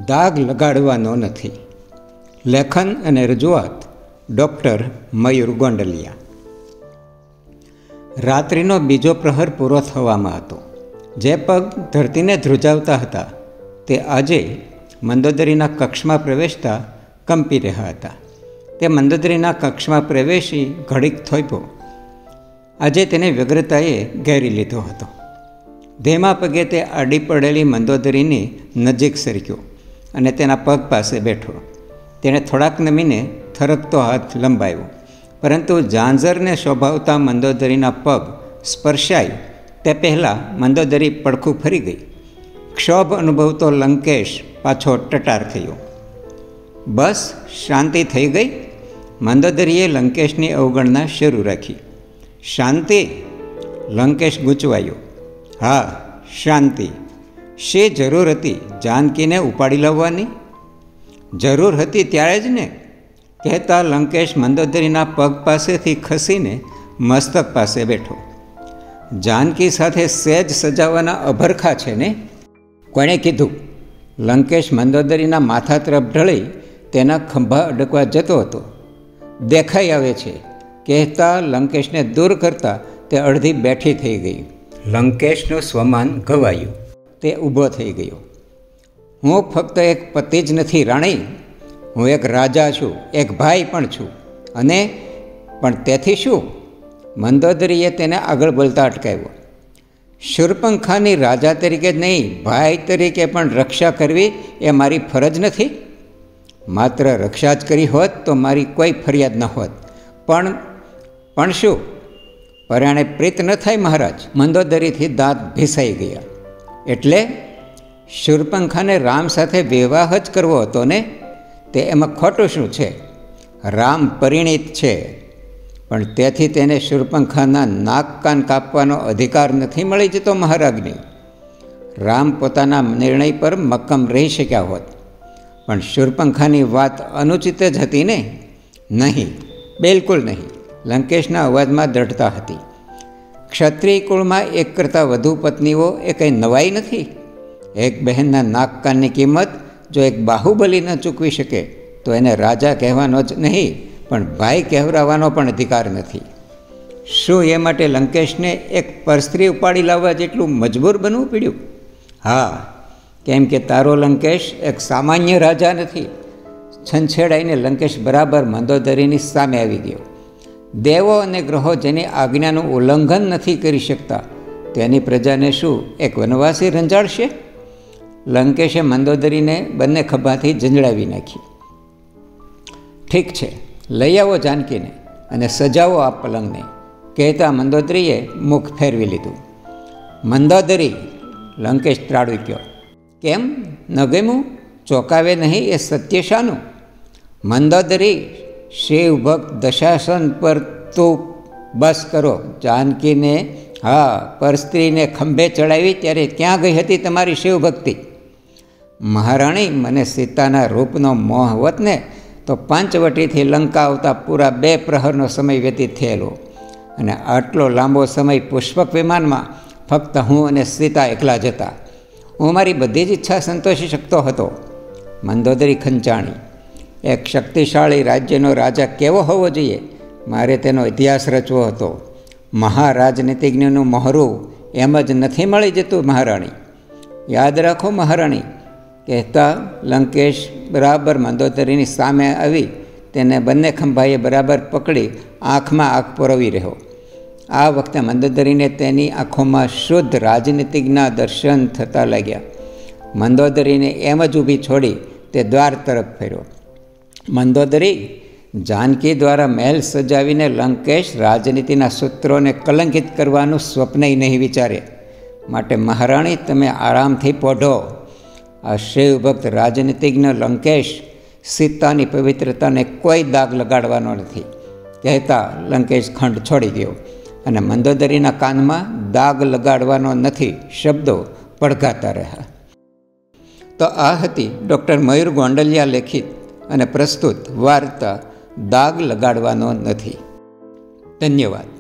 દાગ લગાડવાનો નથી. લેખન અને રજૂઆત ડૉક્ટર મયુર ગોંડલિયા. રાત્રિનો બીજો પ્રહર પૂરો થવામાં હતો. જે પગ ધરતીને ધ્રુજાવતા હતા તે આજે મંદોદરીના કક્ષમાં પ્રવેશતા કંપી રહ્યા હતા. તે મંદોદરીના કક્ષમાં પ્રવેશી ઘડીક થોપ્યો. આજે તેને વ્યગ્રતાએ ઘેરી લીધો હતો. ધીમા પગે તે આડી પડેલી મંદોદરીની નજીક સરક્યો અને તેના પગ પાસે બેઠો. તેણે થોડાક નમીને થરકતો હાથ લંબાવ્યો, પરંતુ ઝાંઝરને શોભાવતા મંદોદરીના પગ સ્પર્શાય તે પહેલાં મંદોદરી પડખું ફરી ગઈ. ક્ષોભ અનુભવતો લંકેશ પાછો ટટાર થયો. બસ શાંતિ થઈ ગઈ. મંદોદરીએ લંકેશની અવગણના શરૂ રાખી. શાંતિ? લંકેશ ગૂંચવાયો. હા, શાંતિ. શી જરૂર હતી જાનકીને ઉપાડી લાવવાની? જરૂર હતી ત્યારે જ ને, કહેતા લંકેશ મંદોદરીના પગ પાસેથી ખસીને મસ્તક પાસે બેઠો. જાનકી સાથે સહેજ સજાવાના અભરખા છે ને? કોણે કીધું? લંકેશ મંદોદરીના માથા તરફ ઢળી તેના ખંભા અડકવા જતો હતો. દેખાઈ આવે છે, કહેતા લંકેશને દૂર કરતા તે અડધી બેઠી થઈ ગઈ. લંકેશનું સ્વમાન ઘવાયું. તે ઊભો થઈ ગયો. હું ફક્ત એક પતિ જ નથી રાણી, હું એક રાજા છું, એક ભાઈ પણ છું. અને પણ તેથી શું? મંદોદરીએ તેને આગળ બોલતા અટકાવ્યો. શૂર્પણખાની રાજા તરીકે જ નહીં, ભાઈ તરીકે પણ રક્ષા કરવી એ મારી ફરજ નથી? માત્ર રક્ષા જ કરી હોત તો મારી કોઈ ફરિયાદ ન હોત. પણ શું? પરાણે પ્રીત ન થાય મહારાજ? મંદોદરીથી દાંત ભીસાઈ ગયા. એટલે શૂર્પણખાને રામ સાથે વિવાહ જ કરવો હતો ને? તે એમાં ખોટું શું છે? રામ પરિણીત છે, પણ તેથી તેને શૂર્પણખાના નાક કાન કાપવાનો અધિકાર નથી મળી જતો મહારાજની. રામ પોતાના નિર્ણય પર મક્કમ રહી શક્યા હોત, પણ શૂર્પણખાની વાત અનુચિત જ હતી ને? નહીં, બિલકુલ નહીં. લંકેશના અવાજમાં દ્રઢતા હતી. ક્ષત્રિય કુળમાં એક કરતાં વધુ પત્નીઓ એ કંઈ નવાઈ નથી. એક બહેનના નાક કાનની કિંમત જો એક બાહુબલી ન ચૂકવી શકે તો એને રાજા કહેવાનો જ નહીં, પણ ભાઈ કહેવરાવાનો પણ અધિકાર નથી. શું એ માટે લંકેશને એક પરસ્ત્રી ઉપાડી લાવવા જેટલું મજબૂર બનવું પડ્યું? હા, કેમ કે તારો લંકેશ એક સામાન્ય રાજા નથી. છંછેડાઈને લંકેશ બરાબર મંદોદરીની સામે આવી ગયો. દેવો અને ગ્રહો જેની આજ્ઞાનું ઉલ્લંઘન નથી કરી શકતા તેની પ્રજાને શું એક વનવાસી રંજાડશે? લંકેશે મંદોદરીને બંને ખભાથી ઝંઝડાવી નાખી. ઠીક છે, લઈ આવો જાનકીને અને સજાવો આ પલંગને, કહેતા મંદોદરીએ મુખ ફેરવી લીધું. મંદોદરી! લંકેશ ત્રાડુક્યો. કેમ ન ગમ્યું? ચોંકાવે નહીં એ સત્ય શાનું? મંદોદરી! શિવ ભક્ત દશાસન પર તું બસ કરો. જાનકીને, હા, પરસ્ત્રીને ખંભે ચડાવી ત્યારે ક્યાં ગઈ હતી તમારી શિવભક્તિ? મહારાણી, મને સીતાના રૂપનો મોહ હોત ને તો પાંચવટીથી લંકા આવતા પૂરા 2 પ્રહરનો સમય વ્યતીત થયેલો, અને આટલો લાંબો સમય પુષ્પક વિમાનમાં ફક્ત હું અને સીતા એકલા જ હતા. હું મારી બધી જ ઈચ્છા સંતોષી શકતો હતો. મંદોદરી ખંચાણી. એક શક્તિશાળી રાજ્યનો રાજા કેવો હોવો જોઈએ, મારે તેનો ઇતિહાસ રચવો હતો. મહારાજનીતિજ્ઞનું મહોરું એમ જ નથી મળી જતું મહારાણી. યાદ રાખો મહારાણી, કહેતા લંકેશ બરાબર મંદોદરીની સામે આવી તેને બંને ખંભાએ બરાબર પકડી આંખમાં આંખ પરોવી રહ્યો. આ વખતે મંદોદરીને તેની આંખોમાં શુદ્ધ રાજનીતિજ્ઞના દર્શન થતાં લાગ્યા. મંદોદરીને એમ જ ઊભી છોડી તે દ્વાર તરફ ફર્યો. મંદોદરી! જાનકી દ્વારા મહેલ સજાવીને લંકેશ રાજનીતિના સૂત્રોને કલંકિત કરવાનું સ્વપ્નય નહીં વિચારે. માટે મહારાણી, તમે આરામથી પોઢો. આ શિવભક્ત રાજનીતિજ્ઞ લંકેશ સીતાની પવિત્રતાને કોઈ દાગ લગાડવાનો નથી, કહેતા લંકેશ ખંડ છોડી ગયો અને મંદોદરીના કાનમાં દાગ લગાડવાનો નથી શબ્દો પડઘાતા રહ્યા. તો આ હતી ડૉક્ટર મયુર ગોંડલિયા લેખિત અને પ્રસ્તુત વાર્તા દાગ લગાડવાનો નથી. ધન્યવાદ.